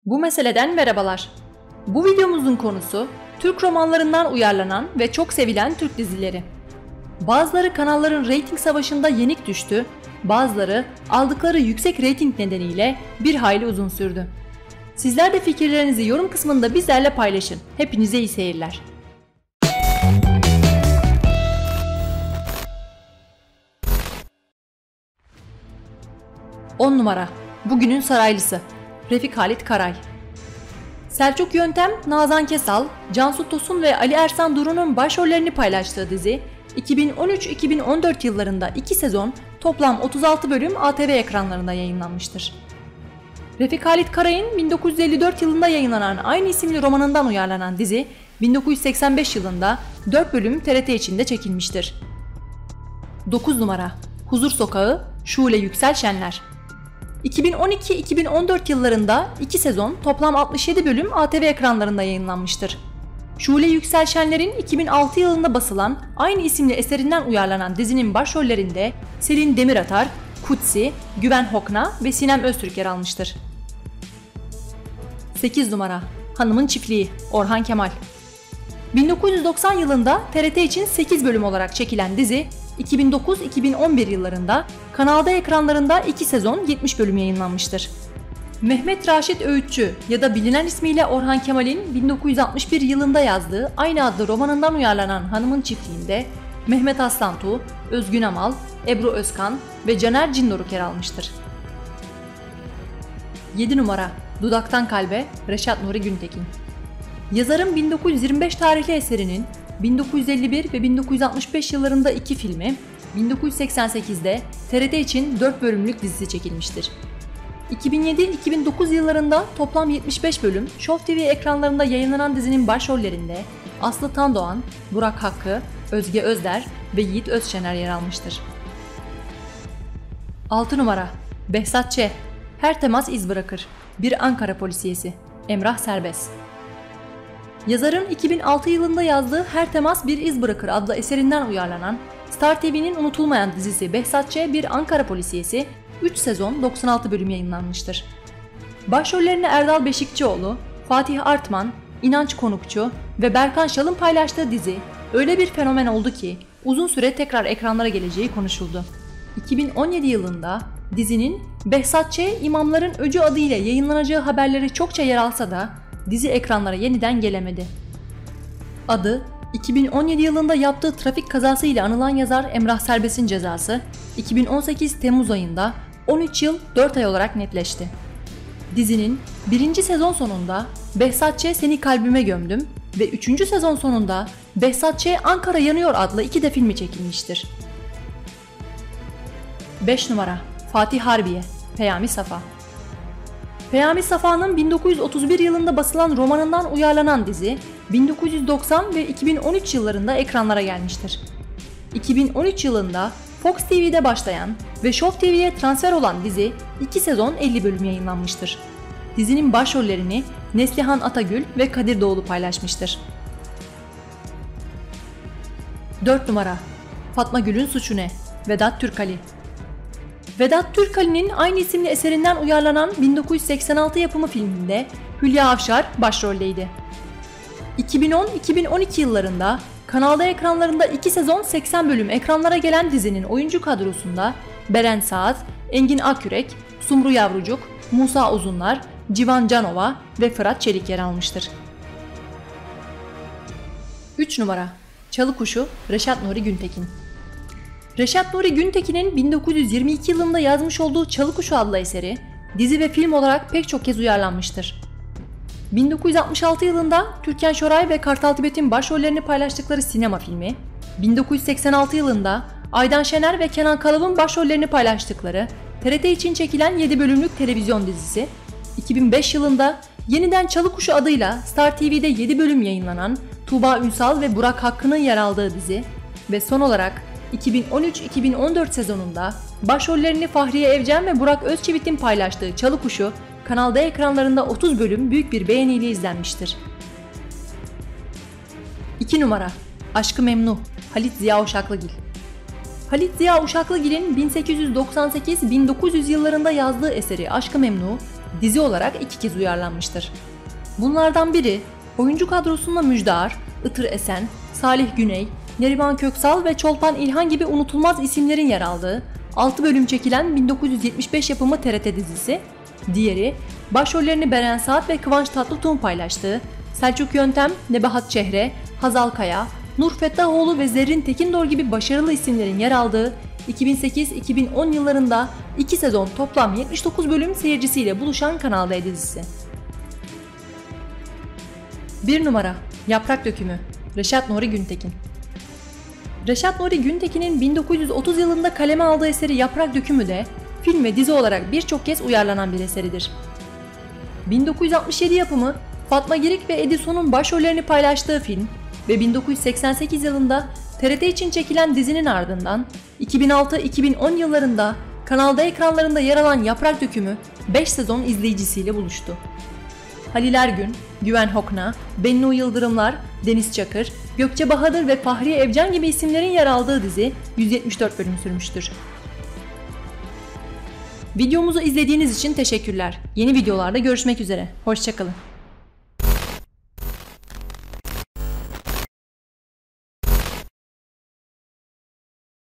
Bu meseleden merhabalar. Bu videomuzun konusu Türk romanlarından uyarlanan ve çok sevilen Türk dizileri. Bazıları kanalların reyting savaşında yenik düştü, bazıları aldıkları yüksek reyting nedeniyle bir hayli uzun sürdü. Sizler de fikirlerinizi yorum kısmında bizlerle paylaşın. Hepinize iyi seyirler. On numara. Bugünün Saraylısı. Refik Halit Karay. Selçuk Yöntem, Nazan Kesal, Cansu Tosun ve Ali Ersan Duru'nun başrollerini paylaştığı dizi, 2013-2014 yıllarında 2 sezon, toplam 36 bölüm ATV ekranlarında yayınlanmıştır. Refik Halit Karay'ın 1954 yılında yayınlanan aynı isimli romanından uyarlanan dizi, 1985 yılında 4 bölüm TRT içinde çekilmiştir. 9 numara. Huzur Sokağı, Şule Yüksel Şenler. 2012-2014 yıllarında 2 sezon, toplam 67 bölüm ATV ekranlarında yayınlanmıştır. Şule Yüksel Şenler'in 2006 yılında basılan aynı isimli eserinden uyarlanan dizinin başrollerinde Selin Demiratar, Kutsi, Güven Hokna ve Sinem Öztürk yer almıştır. 8 numara. Hanımın Çiftliği, Orhan Kemal. 1990 yılında TRT için 8 bölüm olarak çekilen dizi, 2009-2011 yıllarında Kanal D ekranlarında 2 sezon 70 bölüm yayınlanmıştır. Mehmet Raşit Öğütçü ya da bilinen ismiyle Orhan Kemal'in 1961 yılında yazdığı aynı adlı romanından uyarlanan Hanımın Çiftliği'nde Mehmet Aslantuğ, Özgün Amal, Ebru Özkan ve Caner Cindoruk yer almıştır. 7 numara. Dudaktan Kalbe, Reşat Nuri Güntekin. Yazarın 1925 tarihli eserinin 1951 ve 1965 yıllarında 2 filmi, 1988'de TRT için 4 bölümlük dizisi çekilmiştir. 2007-2009 yıllarında toplam 75 bölüm Show TV ekranlarında yayınlanan dizinin başrollerinde Aslı Tandoğan, Burak Hakkı, Özge Özder ve Yiğit Özşener yer almıştır. 6 numara. Behzat Ç. Her temas iz bırakır. Bir Ankara polisiyesi. Emrah Serbest. Yazarın 2006 yılında yazdığı Her Temas Bir İz Bırakır adlı eserinden uyarlanan Star TV'nin unutulmayan dizisi Behzat Ç. Bir Ankara polisiyesi 3 sezon 96 bölüm yayınlanmıştır. Başrollerini Erdal Beşikçioğlu, Fatih Artman, İnanç Konukçu ve Berkan Şal'ın paylaştığı dizi öyle bir fenomen oldu ki uzun süre tekrar ekranlara geleceği konuşuldu. 2017 yılında dizinin Behzat Ç. İmamların Öcü adıyla yayınlanacağı haberleri çokça yer alsa da dizi ekranlara yeniden gelemedi. Adı, 2017 yılında yaptığı trafik kazası ile anılan yazar Emrah Serbest'in cezası 2018 Temmuz ayında 13 yıl 4 ay olarak netleşti. Dizinin 1. sezon sonunda Behzat Ç. Seni Kalbime Gömdüm ve 3. sezon sonunda Behzat Ç. Ankara Yanıyor adlı 2 de filmi çekilmiştir. 5 numara. Fatih Harbiye, Peyami Safa. Peyami Safa'nın 1931 yılında basılan romanından uyarlanan dizi, 1990 ve 2013 yıllarında ekranlara gelmiştir. 2013 yılında Fox TV'de başlayan ve Show TV'ye transfer olan dizi 2 sezon 50 bölüm yayınlanmıştır. Dizinin başrollerini Neslihan Atagül ve Kadir Doğulu paylaşmıştır. 4 numara. Fatma Gül'ün Suçu Ne? Vedat Türkali. Vedat Türkali'nin aynı isimli eserinden uyarlanan 1986 yapımı filminde Hülya Avşar başroldeydi. 2010-2012 yıllarında Kanal D ekranlarında 2 sezon 80 bölüm ekranlara gelen dizinin oyuncu kadrosunda Beren Saat, Engin Akyürek, Sumru Yavrucuk, Musa Uzunlar, Civan Canova ve Fırat Çelik yer almıştır. 3 numara. Çalı Kuşu, Reşat Nuri Güntekin. Reşat Nuri Güntekin'in 1922 yılında yazmış olduğu Çalı Kuşu adlı eseri, dizi ve film olarak pek çok kez uyarlanmıştır. 1966 yılında Türkan Şoray ve Kartal Tibet'in başrollerini paylaştıkları sinema filmi, 1986 yılında Aydan Şener ve Kenan Kalav'ın başrollerini paylaştıkları TRT için çekilen 7 bölümlük televizyon dizisi, 2005 yılında yeniden Çalı Kuşu adıyla Star TV'de 7 bölüm yayınlanan Tuğba Ünsal ve Burak Hakkı'nın yer aldığı dizi ve son olarak 2013-2014 sezonunda başrollerini Fahriye Evcen ve Burak Özçivit'in paylaştığı Çalı Kuşu, Kanal D ekranlarında 30 bölüm büyük bir beğeniyle izlenmiştir. 2 numara. Aşk-ı Memnu, Halit Ziya Uşaklıgil. Halit Ziya Uşaklıgil'in 1898-1900 yıllarında yazdığı eseri Aşk-ı Memnu, dizi olarak 2 kez uyarlanmıştır. Bunlardan biri oyuncu kadrosunda Müjdar, Itır Esen, Salih Güney, Neriman Köksal ve Çolpan İlhan gibi unutulmaz isimlerin yer aldığı 6 bölüm çekilen 1975 yapımı TRT dizisi, diğeri başrollerini Beren Saat ve Kıvanç Tatlıtuğ'un paylaştığı Selçuk Yöntem, Nebahat Çehre, Hazal Kaya, Nur Fettahoğlu ve Zerrin Tekindor gibi başarılı isimlerin yer aldığı 2008-2010 yıllarında 2 sezon toplam 79 bölüm seyircisiyle buluşan Kanal D dizisi. 1 numara Yaprak Dökümü Reşat Nuri Güntekin. Reşat Nuri Güntekin'in 1930 yılında kaleme aldığı eseri Yaprak Dökümü de film ve dizi olarak birçok kez uyarlanan bir eseridir. 1967 yapımı Fatma Girik ve Edison'un başrollerini paylaştığı film ve 1988 yılında TRT için çekilen dizinin ardından 2006-2010 yıllarında Kanal D ekranlarında yer alan Yaprak Dökümü 5 sezon izleyicisiyle buluştu. Halil Ergün, Güven Hokna, Bennu Yıldırımlar, Deniz Çakır, Gökçe Bahadır ve Fahriye Evcen gibi isimlerin yer aldığı dizi 174 bölüm sürmüştür. Videomuzu izlediğiniz için teşekkürler. Yeni videolarda görüşmek üzere. Hoşça kalın.